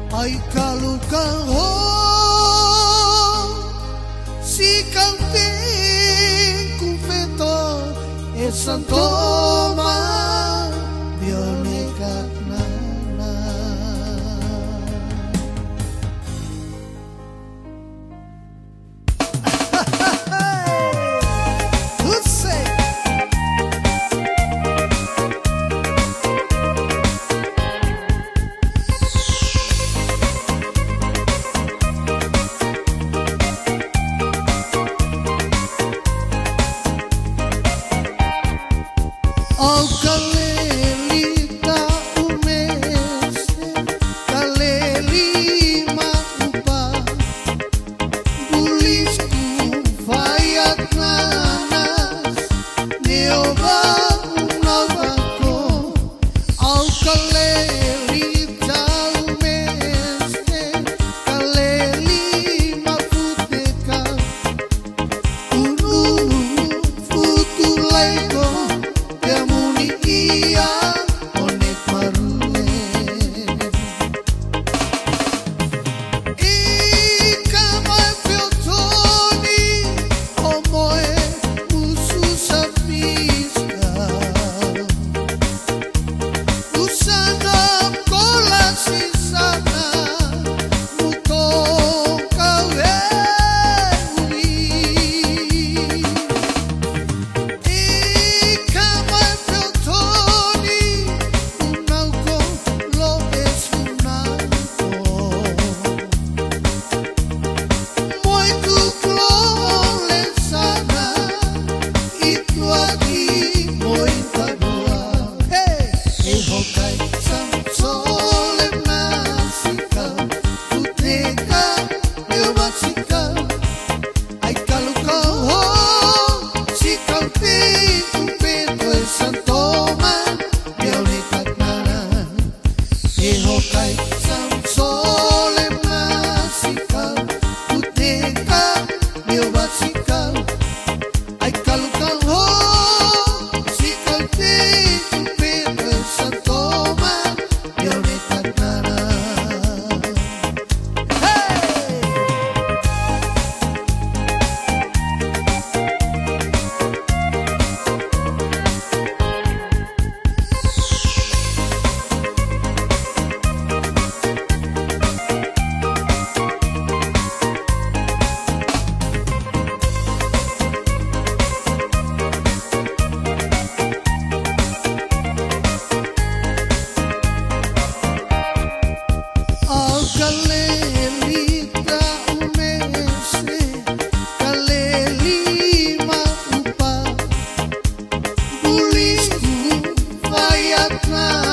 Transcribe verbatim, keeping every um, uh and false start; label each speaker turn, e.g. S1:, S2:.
S1: Ai kalukang ho si camping confeto e santoma bionekat nana. Oh Kaleli ta umese, Kaleli maupa, bulisku fayat nanas, neoba unawako. Oh Kaleli ta umese, Kaleli maputeka, ununu futulaiko. Iya onek marue Ika mai piotoni omoe musu sapista Usana kola sisana muto kawe uri Ika mai piotoni unauko lo esunauko Moitu klole sana itu aki moita doa Hey, ehokai sam sole masikau Futeka eu masikau Ai kalukau ho si camping confeto e santoma bionekat nana Ehokai sam sole masikau Futeka eu masikau Ai kalukau ho si camping confeto e santoma bionekat nana Hey! Oh Kaleli ta umese, Kaleli maupa, bulisku fayat nana.